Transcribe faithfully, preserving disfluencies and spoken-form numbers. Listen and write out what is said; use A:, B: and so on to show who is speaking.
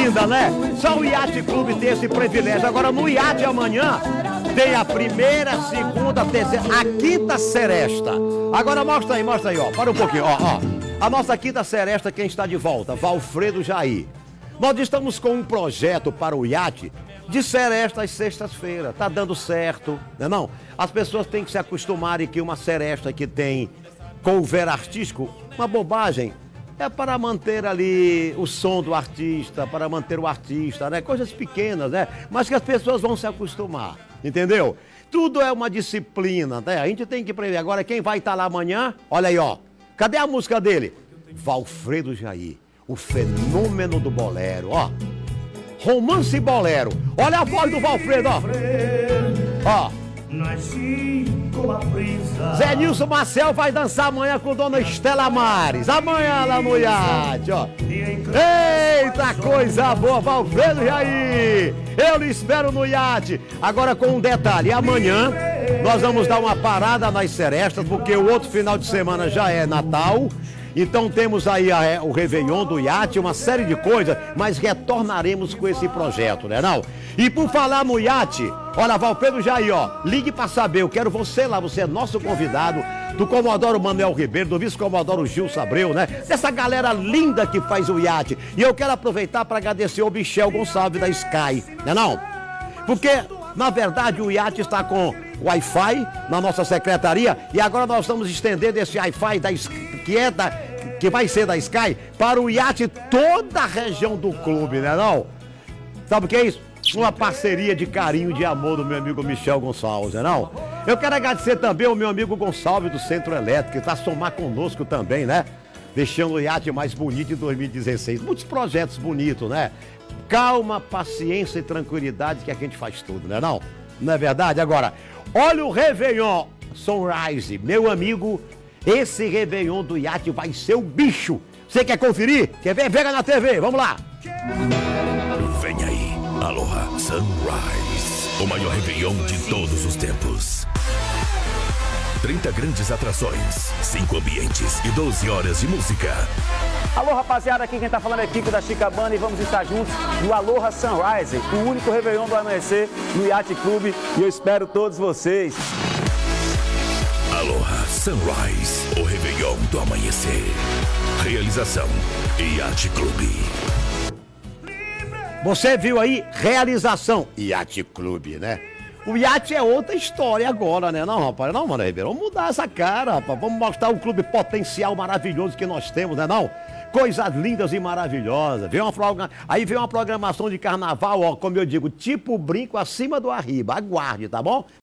A: lenda, né? Só o Yacht Clube tem esse privilégio. Agora no Yacht amanhã tem a primeira, segunda, terceira, a quinta seresta. Agora mostra aí, mostra aí, ó. Para um pouquinho, ó, ó. A nossa quinta seresta, quem está de volta? Valfredo Jair. Nós estamos com um projeto para o Yacht de seresta às sextas-feiras. Tá dando certo, não é não? As pessoas têm que se acostumarem que uma seresta que tem cover artístico, uma bobagem, é para manter ali o som do artista, para manter o artista, né? Coisas pequenas, né? Mas que as pessoas vão se acostumar, entendeu? Tudo é uma disciplina, né? A gente tem que prever. Agora, quem vai estar lá amanhã, olha aí, ó. Cadê a música dele? Valfredo Jair, o fenômeno do bolero, ó. Romance e bolero. Olha a voz do Valfredo, ó. Ó. Zé Nilson Marcel vai dançar amanhã com Dona Estela Mares. Amanhã lá no Yacht, ó. Eita, coisa boa, Valfredo Jair. Eu lhe espero no Yacht. Agora com um detalhe, amanhã nós vamos dar uma parada nas serestas, porque o outro final de semana já é Natal. Então temos aí a, o Réveillon do Yacht, uma série de coisas, mas retornaremos com esse projeto, né não? E por falar no Yacht, olha, Valfredo Jair, ó, ligue para saber, eu quero você lá, você é nosso convidado, do Comodoro Manuel Ribeiro, do Vice-Comodoro Gil Sabreu, né? Dessa galera linda que faz o Yacht. E eu quero aproveitar para agradecer ao Michel Gonçalves da Sky, né não? Porque, na verdade, o Yacht está com Wi-Fi na nossa secretaria e agora nós estamos estendendo esse Wi-Fi da que é da que vai ser da Sky para o Yacht toda a região do clube, né não? Sabe o que é isso? Uma parceria de carinho, de amor do meu amigo Michel Gonçalves, né não? Eu quero agradecer também ao meu amigo Gonçalves do Centro Elétrico, que está a somar conosco também, né? Deixando o Yacht mais bonito em dois mil e dezesseis. Muitos projetos bonitos, né? Calma, paciência e tranquilidade que a gente faz tudo, né não? Não é verdade? Agora, olha o Réveillon Sunrise, meu amigo, esse Réveillon do Yacht vai ser o bicho. Você quer conferir? Quer ver? Vega na T V, vamos lá.
B: Vem aí, Aloha Sunrise, o maior Réveillon de todos os tempos. trinta grandes atrações, cinco ambientes e doze horas de música.
C: Alô, rapaziada, aqui quem tá falando é Kiko da Chicabana e vamos estar juntos no Aloha Sunrise, o único Réveillon do amanhecer no Yacht Clube, e eu espero todos vocês.
B: Aloha Sunrise, o Réveillon do amanhecer. Realização Yacht Clube.
A: Você viu aí? Realização Yacht Clube, né? O Yacht é outra história agora, né? Não, rapaz, não, Mano Ribeiro, vamos mudar essa cara, rapaz. Vamos mostrar o clube potencial maravilhoso que nós temos, né não? Coisas lindas e maravilhosas. Vem uma program... Aí vem uma programação de carnaval, ó, como eu digo, tipo brinco acima do arriba. Aguarde, tá bom?